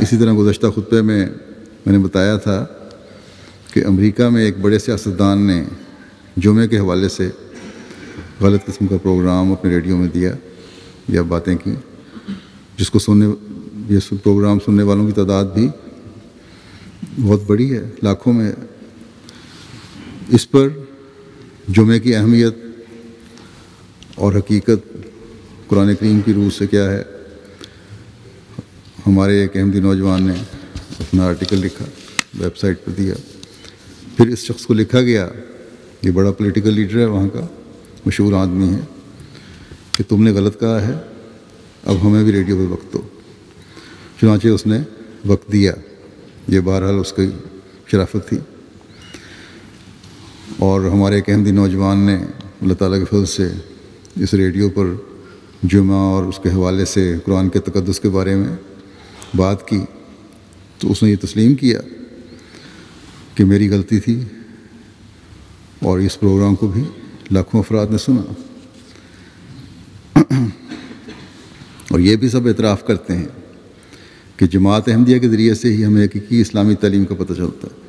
اسی طرح گزشتہ خطبے میں نے بتایا تھا کہ امریکہ میں ایک بڑے سیاستدان نے جمعے کے حوالے سے غلط قسم کا پروگرام اپنے ریڈیو میں دیا یا باتیں کی، جس کو یہ پروگرام سننے والوں کی تعداد بھی بہت بڑی ہے، لاکھوں میں ہے۔ اس پر جمعے کی اہمیت اور حقیقت قرآن کریم کی روح سے کیا ہے، ہمارے ایک احمدی نوجوان نے اپنا آرٹیکل لکھا، ویب سائٹ پر دیا۔ پھر اس شخص کو لکھا گیا، یہ بڑا پولیٹیکل لیڈر ہے وہاں کا، مشہور آدمی ہے، کہ تم نے غلط کہا ہے، اب ہمیں بھی ریڈیو پہ وقت دو۔ چنانچہ اس نے وقت دیا، یہ بہرحال اس کی شرافت تھی۔ اور ہمارے ایک احمدی نوجوان نے اللہ تعالیٰ کے فضل سے اس ریڈیو پر جمعہ اور اس کے حوالے سے قرآن کے تقدس کے بارے میں بات کی، تو اس نے یہ تسلیم کیا کہ میری غلطی تھی، اور اس پروگرام کو بھی لاکھوں افراد نے سنا، اور یہ بھی سب اعتراف کرتے ہیں کہ جماعت احمدیہ کے ذریعے سے ہی ہمیں حقیقی اسلامی تعلیم کا پتہ چلتا ہے۔